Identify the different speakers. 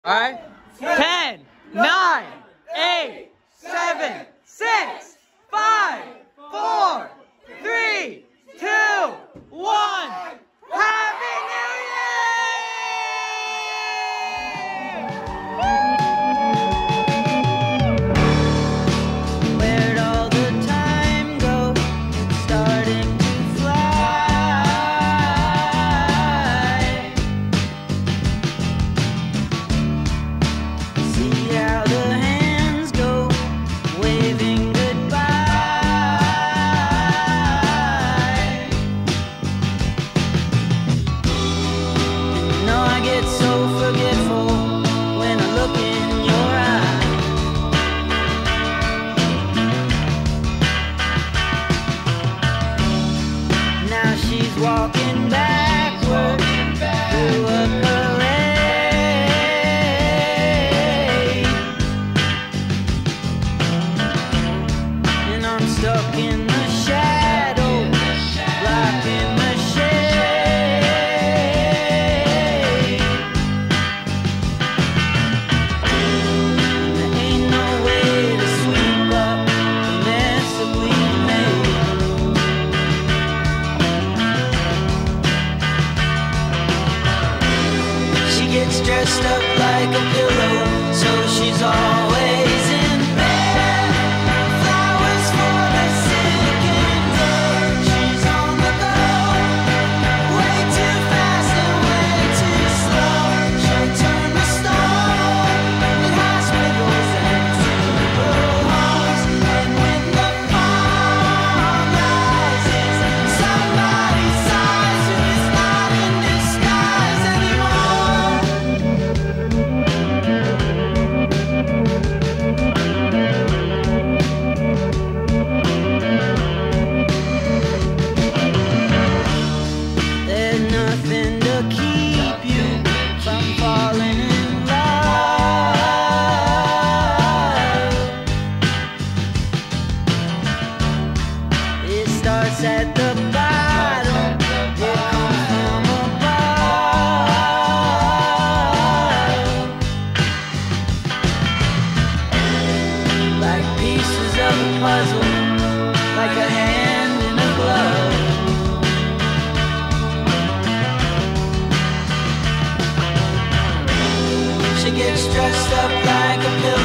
Speaker 1: All right. 10, 9, 8, 7, 6, 5, 4, 3, 2, 1. Happy New Year! Where'd all the time go? It's starting to fly. See how the hands go, waving goodbye. And no, I get so forgetful when I look in your eyes. Now she's walking backward through a parade, and I'm stuck in the shadow, blocking the shade. There ain't no way to sweep up the mess that we made. She gets dressed up like a pillow, so she's always in bed. Flowers for the sick and dead. She's on the go, way too fast and way too slow. She'll turn the stone in hospitals and funeral homes. And when the fall rises, somebody sighs who is not in disguise anymore. There's nothing to keep you from falling in love. It starts at the bottom, it comes from above, like pieces of a puzzle, like a hand in a glove. She gets dressed up like a pillow.